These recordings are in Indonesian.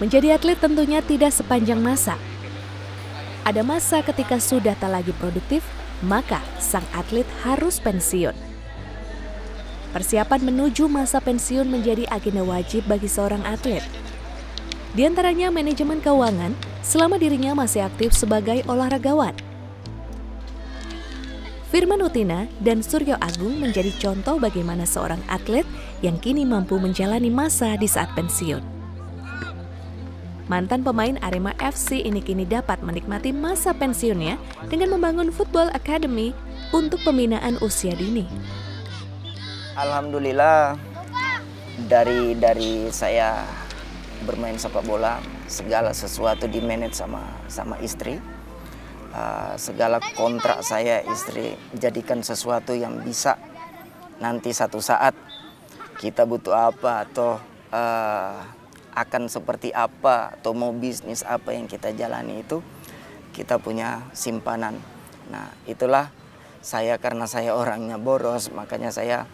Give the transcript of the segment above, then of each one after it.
Menjadi atlet tentunya tidak sepanjang masa. Ada masa ketika sudah tak lagi produktif, maka sang atlet harus pensiun. Persiapan menuju masa pensiun menjadi agenda wajib bagi seorang atlet. Di antaranya manajemen keuangan selama dirinya masih aktif sebagai olahragawan. Firman Utina dan Suryo Agung menjadi contoh bagaimana seorang atlet yang kini mampu menjalani masa di saat pensiun. Mantan pemain Arema FC ini kini dapat menikmati masa pensiunnya dengan membangun Football Academy untuk pembinaan usia dini. Alhamdulillah dari saya bermain sepak bola, segala sesuatu di-manage sama istri. Segala kontrak saya istri jadikan sesuatu yang bisa nanti satu saat kita butuh apa atau akan seperti apa atau mau bisnis apa yang kita jalani itu kita punya simpanan. Nah itulah saya, karena saya orangnya boros, makanya saya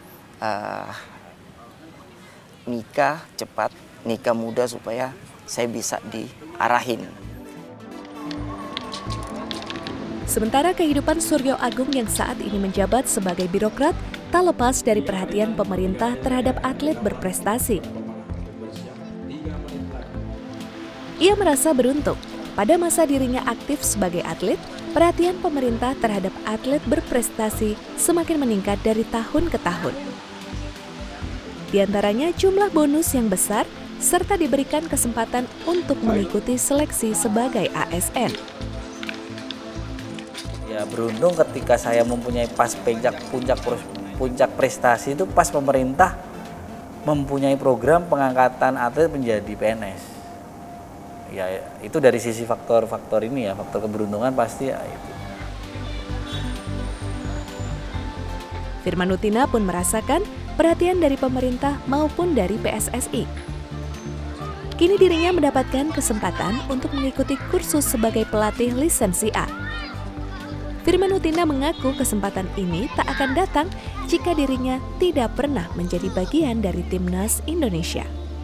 nikah cepat, nikah muda supaya saya bisa diarahin. Sementara kehidupan Suryo Agung yang saat ini menjabat sebagai birokrat tak lepas dari perhatian pemerintah terhadap atlet berprestasi. Ia merasa beruntung pada masa dirinya aktif sebagai atlet, perhatian pemerintah terhadap atlet berprestasi semakin meningkat dari tahun ke tahun. Di antaranya jumlah bonus yang besar serta diberikan kesempatan untuk mengikuti seleksi sebagai ASN. Ya beruntung ketika saya mempunyai pas puncak prestasi itu pas pemerintah mempunyai program pengangkatan atlet menjadi PNS. Ya itu dari sisi faktor ini ya, faktor keberuntungan pasti ya itu. Firman Utina pun merasakan perhatian dari pemerintah maupun dari PSSI. Kini dirinya mendapatkan kesempatan untuk mengikuti kursus sebagai pelatih lisensi A. Firman Utina mengaku kesempatan ini tak akan datang jika dirinya tidak pernah menjadi bagian dari timnas Indonesia.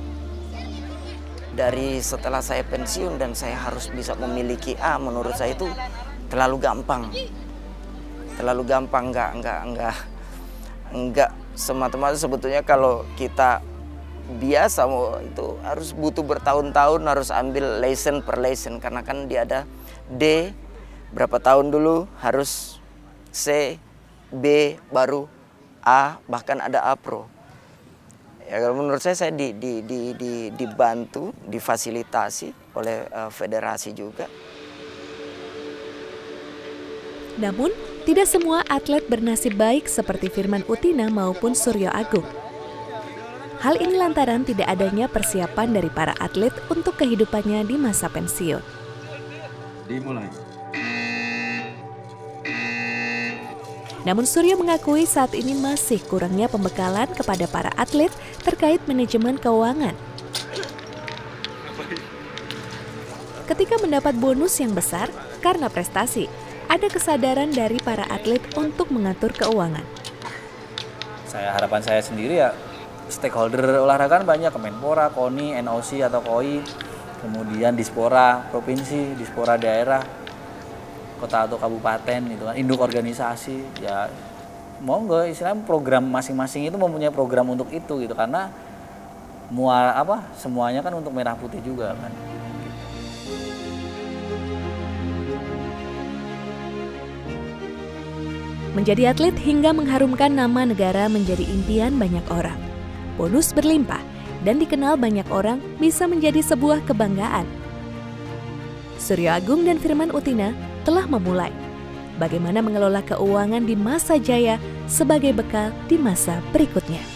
Dari setelah saya pensiun dan saya harus bisa memiliki A, menurut saya itu terlalu gampang. Terlalu gampang, enggak semata-mata. Sebetulnya kalau kita biasa itu harus butuh bertahun-tahun, harus ambil lesson per lesson, karena kan dia ada D berapa tahun dulu, harus C, B, baru A, bahkan ada A Pro. Ya kalau menurut saya dibantu, difasilitasi oleh federasi juga. Namun, tidak semua atlet bernasib baik seperti Firman Utina maupun Suryo Agung. Hal ini lantaran tidak adanya persiapan dari para atlet untuk kehidupannya di masa pensiun. Dimulai. Namun Suryo mengakui saat ini masih kurangnya pembekalan kepada para atlet terkait manajemen keuangan. Ketika mendapat bonus yang besar karena prestasi, ada kesadaran dari para atlet untuk mengatur keuangan. Harapan saya sendiri ya, stakeholder olahraga banyak, Kemenpora, KONI, NOC atau KOI, kemudian Dispora provinsi, Dispora daerah, kota atau kabupaten gitu kan, induk organisasi, ya monggo istilahnya program masing-masing itu mempunyai program untuk itu gitu, karena semuanya kan untuk merah putih juga kan. Menjadi atlet hingga mengharumkan nama negara menjadi impian banyak orang. Bonus berlimpah dan dikenal banyak orang bisa menjadi sebuah kebanggaan. Suryo Agung dan Firman Utina telah memulai bagaimana mengelola keuangan di masa jaya sebagai bekal di masa berikutnya.